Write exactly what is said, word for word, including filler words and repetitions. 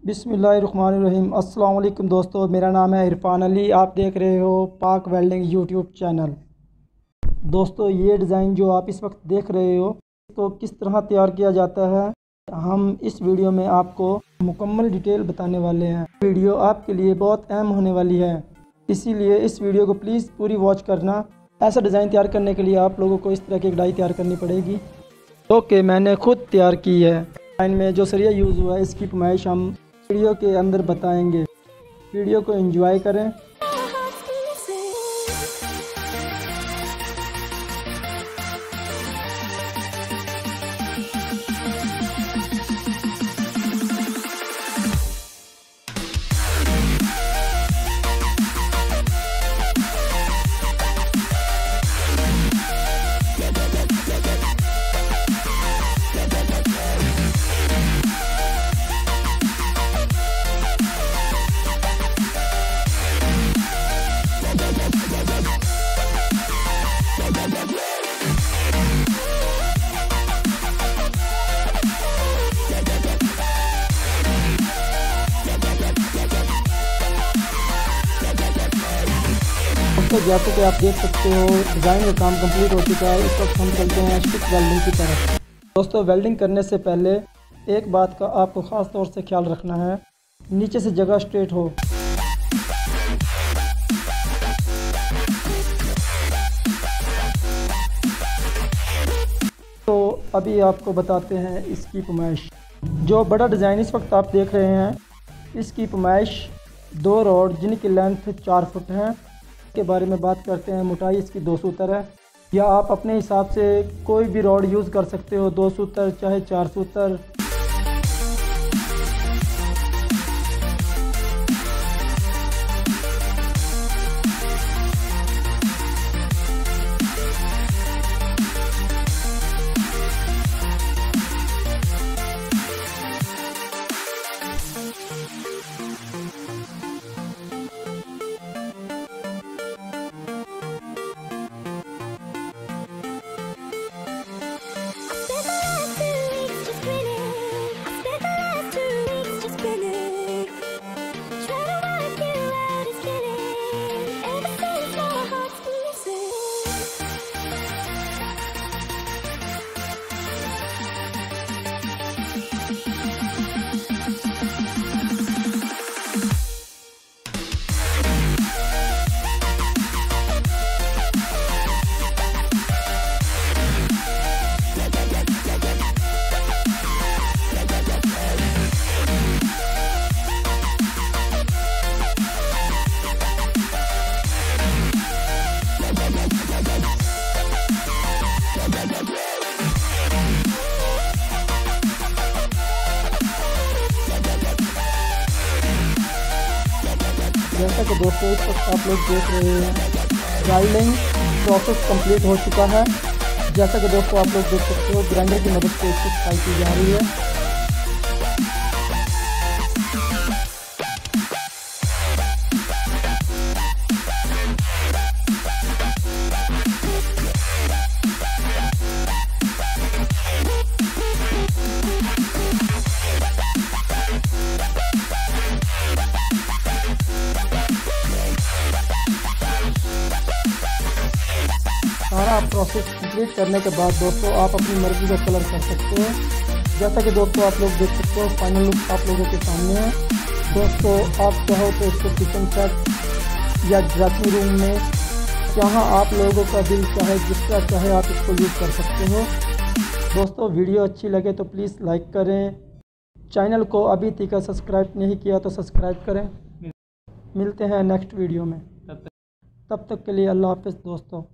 बिस्मिल्लाहिर्रहमानिर्रहीम। अस्सलाम वालेकुम दोस्तों, मेरा नाम है इरफान अली। आप देख रहे हो पाक वेल्डिंग यूट्यूब चैनल। दोस्तों, ये डिज़ाइन जो आप इस वक्त देख रहे हो इसको किस तरह तैयार किया जाता है, हम इस वीडियो में आपको मुकम्मल डिटेल बताने वाले हैं। वीडियो आपके लिए बहुत अहम होने वाली है, इसीलिए इस वीडियो को प्लीज़ पूरी वॉच करना। ऐसा डिज़ाइन तैयार करने के लिए आप लोगों को इस तरह की कढ़ाई तैयार करनी पड़ेगी, जो कि मैंने खुद तैयार की है। डिज़ाइन में जो सरिया यूज़ हुआ है इसकी फरमाइश हम वीडियो के अंदर बताएंगे। वीडियो को एंजॉय करें। तो जैसे कि आप देख सकते हो डिज़ाइन का काम कंप्लीट हो चुका है। इस वक्त हम चलते हैं स्टिक वेल्डिंग की तरफ। दोस्तों, वेल्डिंग करने से पहले एक बात का आपको ख़ास तौर से ख्याल रखना है, नीचे से जगह स्ट्रेट हो। तो अभी आपको बताते हैं इसकी पैमाइश। जो बड़ा डिज़ाइन इस वक्त आप देख रहे हैं, इसकी पैमाइश दो रॉड जिनकी लेंथ चार फुट है के बारे में बात करते हैं। मोटाई इसकी दो सूतर है, या आप अपने हिसाब से कोई भी रॉड यूज़ कर सकते हो, दो सूतर चाहे चार सूतर। जैसा कि दोस्तों इस वक्त आप लोग देख रहे हैं ग्राइंडिंग प्रोसेस कंप्लीट हो चुका है। जैसा कि दोस्तों आप लोग देख सकते हो ग्राइंडर की मदद से इसकी सफाई की जा रही है। सारा प्रोसेस कंप्लीट करने के बाद दोस्तों आप अपनी मर्ज़ी का कलर कर सकते हो। जैसा कि दोस्तों आप लोग देख सकते हो फाइनल लुक आप लोगों के सामने है। दोस्तों, आप चाहो तो इसको किचन सेट या ड्रेसिंग रूम में, जहाँ आप लोगों का दिल चाहे, जिस तरह चाहे आप इसको यूज़ कर सकते हो। दोस्तों, वीडियो अच्छी लगे तो प्लीज़ लाइक करें। चैनल को अभी तक सब्सक्राइब नहीं किया तो सब्सक्राइब करें। मिलते हैं नेक्स्ट वीडियो में, तब तक के लिए अल्लाह हाफ़िज़ दोस्तों।